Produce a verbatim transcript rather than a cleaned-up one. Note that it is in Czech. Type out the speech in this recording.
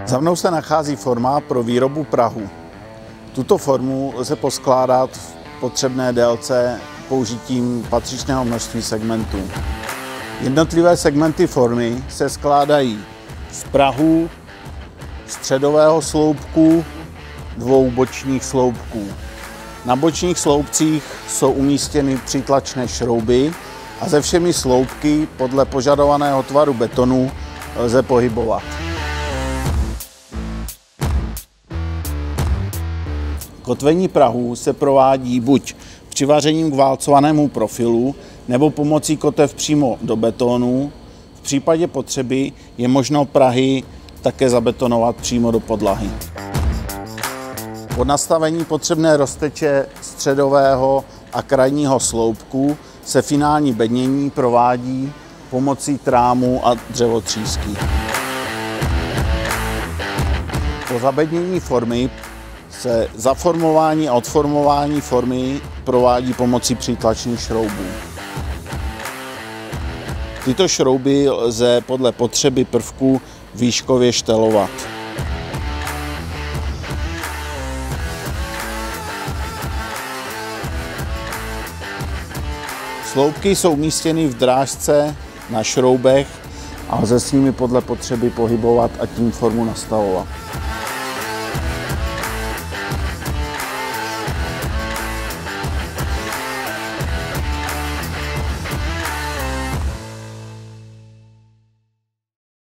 Za mnou se nachází forma pro výrobu prahu. Tuto formu lze poskládat v potřebné délce použitím patřičného množství segmentů. Jednotlivé segmenty formy se skládají z prahu, středového sloupku, dvou bočních sloupků. Na bočních sloupcích jsou umístěny přítlačné šrouby a se všemi sloupky podle požadovaného tvaru betonu lze pohybovat. Kotvení prahu se provádí buď přivařením k válcovanému profilu nebo pomocí kotev přímo do betonu. V případě potřeby je možno prahy také zabetonovat přímo do podlahy. Po nastavení potřebné rozteče středového a krajního sloupku se finální bednění provádí pomocí trámu a dřevotřísky. Po zabednění formy se zaformování a odformování formy provádí pomocí přítlačných šroubů. Tyto šrouby lze podle potřeby prvku výškově štelovat. Sloupky jsou umístěny v drážce na šroubech a lze s nimi podle potřeby pohybovat a tím formu nastavovat.